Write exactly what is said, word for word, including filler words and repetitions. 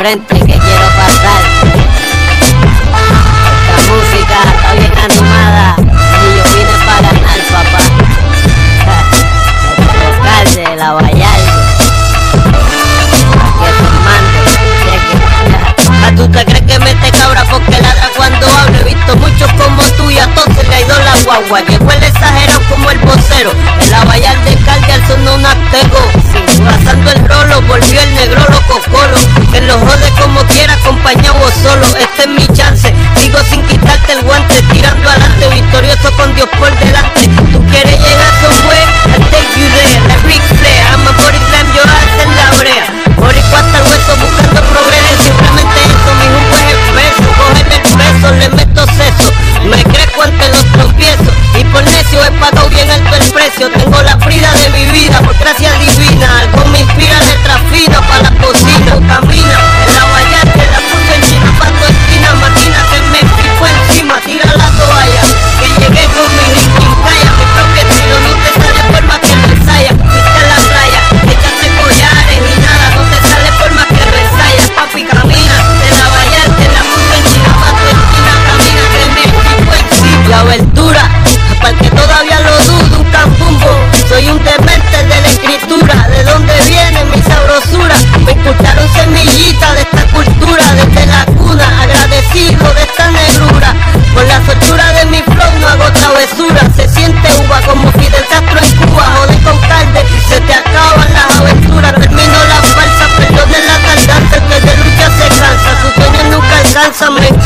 frente que quiero pasar. Esta música está bien animada y yo vine para ganar, papá. El local de La Vallarta. Aquí es formando. ¿A tú te crees que mete cabra porque ladra cuando hablo? He visto muchos como tú y a todos se le ha ido la guagua. Llegó el exagerado como el vocero. En La Vallarta descarga el son un azteco. Pasando el rolo, volvió el negro loco colo. Que lo jode como quiera, acompañado o solo. Este es mi chance, digo sin quitarte el guante. Tirando adelante, victorioso con Dios por delante. Tú quieres llegar somewhere, I'll take you there. La Ric Flair, I'm a body slam, yo hacen la brea. Boricua hasta el hueso buscando progreso. Simplemente eso, mi jumbo es el peso. Cogerle el peso, le meto seso. Me crezco ante los tropiezos. Y por necio he pagado bien alto el precio. Tengo la frida de mi vida, por gracia divina. Algo me inspira letra fina para la cocina. Camina en La Vallarta, la puse en China, pato esquina, máquina que me pico encima. Tira la toalla, que llegué con mi Ricky Calla. Mi propio estilo no te sale por más que ensaya. Fuiste en la playa, echaste collares y nada, no te sale por más que resaya. Papi, camina en La Vallarta, la puse en China, pato esquina, camina que me pico encima. La abertura, para que todavía lo dudo, un cambumbo. Soy un demente de la escritura. ¿De dónde viene mi sabrosura? Me escucharon semillitas de esta cultura. Desde la cuna, agradecido de esta negrura. Por la soltura de mi flow no hago travesura. Se siente uva como Fidel Castro en Cuba. Jode con calde, se te acaban las aventuras. Termino la farsa, perdón de la tardanza. El que de lucha se cansa, sus sueños nunca alcanzan. Me